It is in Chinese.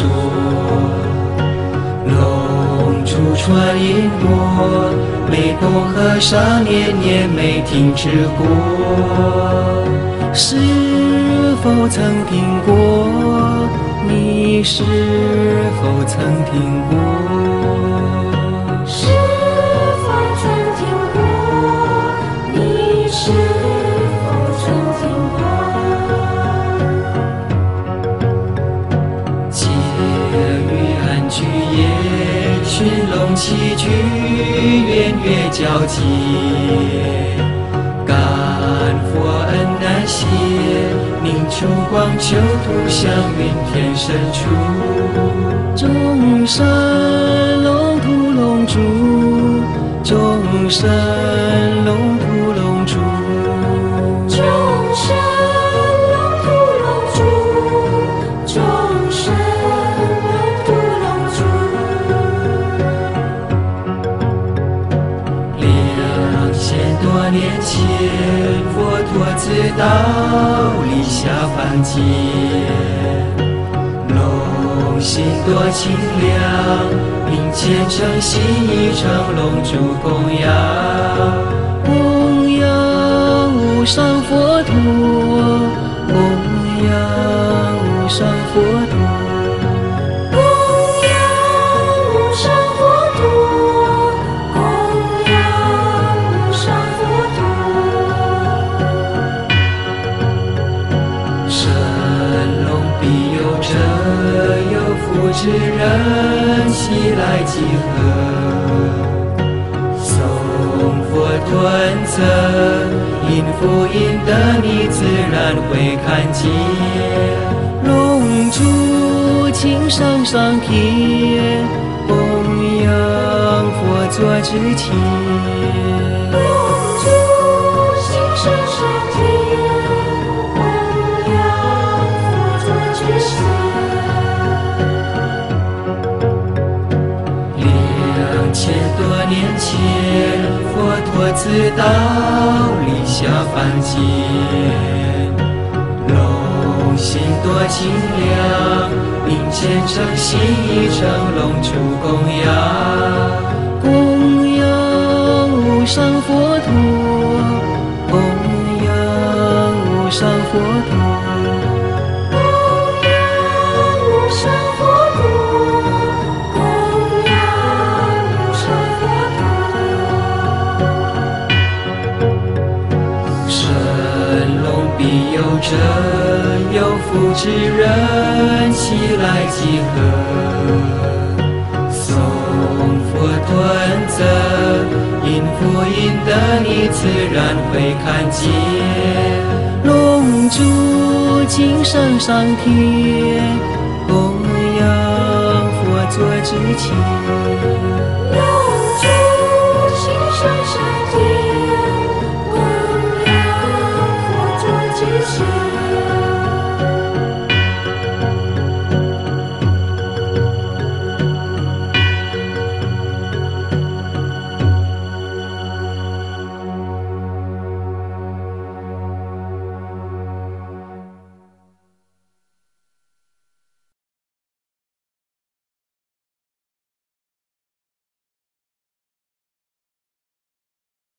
说，龙珠传音波，湄公河上年年没停止过。是否曾听过？你是否曾听过？ 是否曾听过？你是否曾听过？ 结于安居夜，寻龙栖居，圆月交接。感佛恩难谢，宁出光求图祥云天深处。众生龙图龙珠，众生龙图龙珠， 众生龙图龙珠，众生龙图龙珠。 2000多年前，佛陀自道理下凡间，龙心多清凉，并虔诚心意成龙珠供养，供养无上佛陀，供养无上佛陀。知人起来集合，诵佛顿则，因福因德你自然会看见。龙珠请上上天，供养佛座之前。 龙珠请上上天，供养佛座之前。2000多年前，佛陀自道理下凡间，龙心多清凉，并虔诚心意成龙珠供养，供养无上佛陀，供养无上佛陀。必有者有福之人起来集合，诵佛顿则，因福因德你自然会看见。龙珠请上上天，供养佛座之前。